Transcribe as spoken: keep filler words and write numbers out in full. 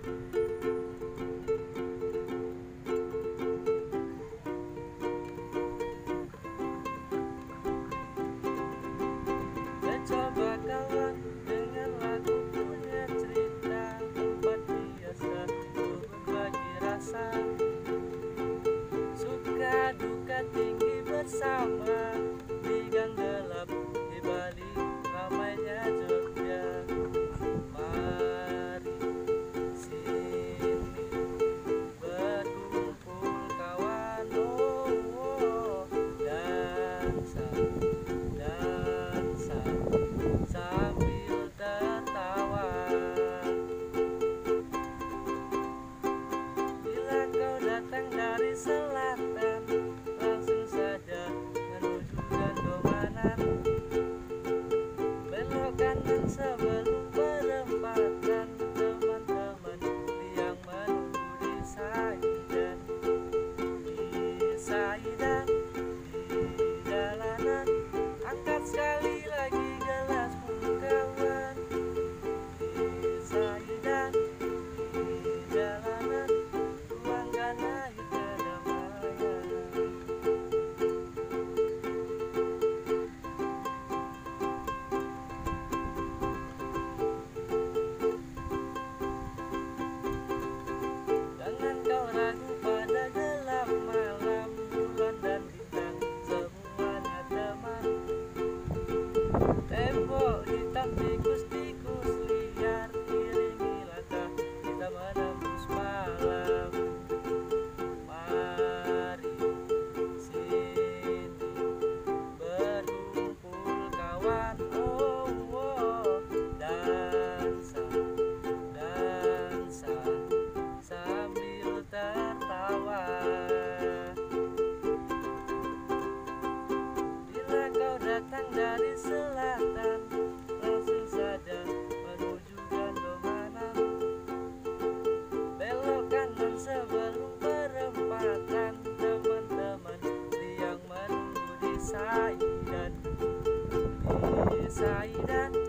Coba kawan dengan lagu punya cerita, tempat biasa berbagi rasa, suka duka tinggi bersama di gang gelap di balik ramainya Jogja. Mari sini berkumpul kawan, oh, oh dansa dansa sambil tertawa. Bila kau datang dari selatan, langsung saja menuju Gandomanan, belok kanan sebelum perempatan, teman-teman yang menunggu di Disayidan. Disayidan di jalanan, angkat sekali lagi gelasmu kawan. Disayidan di jalanan, tuangkan air kedamaian. Jangan kau ragu pada gelap malam, bulan dan bintang semuanya teman. Tembok hitam tikus-tikus liar, iringi langkah kita menembus malam. Mari sini berkumpul kawan, oh, oh dansa dansa sambil tertawa. Bila kau datang dari selatan, langsung saja menuju Gandomanan, belok kanan sebelum perempatan, teman-teman yang menunggu di Disayidan. Disayidan